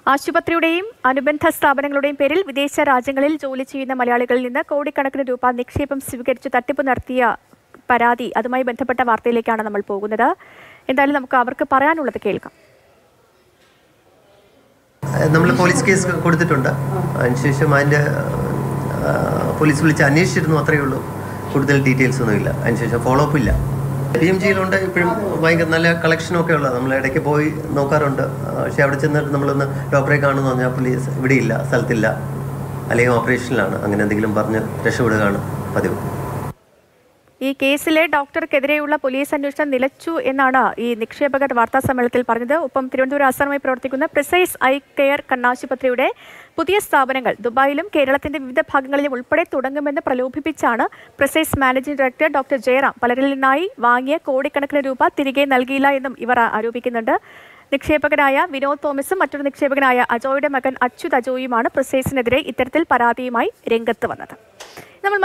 ആശുപത്രിയുടെയും അനുബന്ധ സ്ഥാപനങ്ങളുടെയും പേരിൽ വിദേശ രാജ്യങ്ങളിൽ ജോലി ചെയ്യുന്ന മലയാളികളിൽ നിന്ന് കോടിക്കണക്കിന് രൂപ നിക്ഷേപം സ്വീകരിച്ച് തട്ടിപ്പ് നടത്തിയ പരാതി, അതുമായി ബന്ധപ്പെട്ട വാർത്തയിലേക്കാണ് നമ്മൾ പോകുന്നത്. എന്തായാലും നമുക്ക് അവർക്ക് പറയാനുള്ളത് കേൾക്കാം. നമ്മൾ പോലീസ് കേസ് കൊടുത്തിട്ടുണ്ട്. അതിനുശേഷം അതിൻ്റെ പോലീസ് വിളിച്ച് അന്വേഷിച്ചിരുന്നു, അത്രയേ ഉള്ളൂ. കൂടുതൽ ഡീറ്റെയിൽസ് ഒന്നുമില്ല. അതിനുശേഷം ഫോളോ അപ്പ് ഇല്ല. PMGയിലുണ്ട്. ഇപ്പോഴും ഭയങ്കര നല്ല കളക്ഷനൊക്കെ ഉള്ളത്. നമ്മൾ ഇടയ്ക്ക് പോയി നോക്കാറുണ്ട്. പക്ഷേ അവിടെ ചെന്നിട്ട് നമ്മളൊന്ന് ഡോക്ടറെ കാണുമെന്ന് പറഞ്ഞാൽ പോലീസ് ഇവിടെ ഇല്ല, സ്ഥലത്തില്ല, അല്ലെങ്കിൽ ഓപ്പറേഷനിലാണ്, അങ്ങനെ എന്തെങ്കിലും പറഞ്ഞ് രക്ഷപ്പെടുകയാണ് പതിവ്. ഈ കേസിലെ ഡോക്ടർക്കെതിരെയുള്ള പോലീസ് അന്വേഷണം നിലച്ചു എന്നാണ് ഈ നിക്ഷേപകർ വാർത്താ സമ്മേളനത്തിൽ പറഞ്ഞത്. ഒപ്പം തിരുവനന്തപുരം ആസ്ഥാനമായി പ്രവർത്തിക്കുന്ന പ്രിസൈസ് ഐ കെയർ കണ്ണാശുപത്രിയുടെ പുതിയ സ്ഥാപനങ്ങൾ ദുബായിലും കേരളത്തിന്റെ വിവിധ ഭാഗങ്ങളിലും ഉൾപ്പെടെ തുടങ്ങുമെന്ന് പ്രലോഭിപ്പിച്ചാണ് Precise managing director doctor Jayaram പലരിൽ നിന്നായി വാങ്ങിയ കോടിക്കണക്കിന് രൂപ തിരികെ നൽകിയില്ല എന്നും ഇവർ ആരോപിക്കുന്നുണ്ട്. നിക്ഷേപകനായ വിനോദ് തോമസും മറ്റൊരു നിക്ഷേപകനായ അജോയുടെ മകൻ അച്യുത് അജോയുമാണ് പ്രിസൈസിനെതിരെ ഇത്തരത്തിൽ പരാതിയുമായി രംഗത്ത് വന്നത്.